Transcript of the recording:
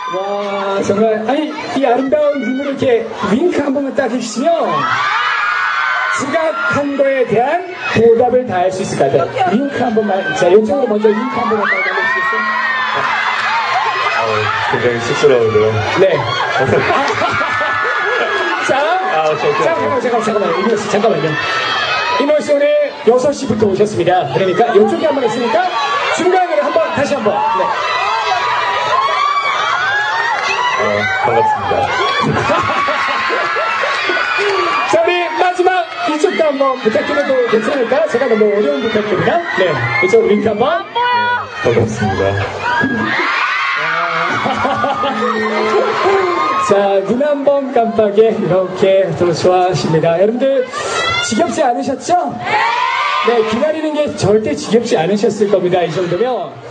와, 정말, 아니, 이 아름다운 눈으로 이렇게 윙크 한 번만 딱 해주시면, 지각한 거에 대한 보답을 다 할 수 있을 것 같아요. 윙크 한 번만, 자, 이쪽으로 먼저 윙크 한 번만 딱 해주시겠어요? 굉장히 쑥스러운데요. 네. 자, 잠깐만요. 이노 씨, 잠깐만요. 이노 씨 오늘 6시부터 오셨습니다. 그러니까 이쪽에 한 번 있으니까 중간으로 한 번, 다시 한 번. 네. 반갑습니다. 자, 우리 마지막 이쪽도 한번 부탁드려도 괜찮을까? 제가 너무 어려운 부탁드립니다. 네, 이쪽 링크 한번. 반갑습니다. 자, 눈 한 번 깜빡에 이렇게 또 좋아하십니다. 여러분들 지겹지 않으셨죠? 네, 기다리는 게 절대 지겹지 않으셨을 겁니다. 이 정도면.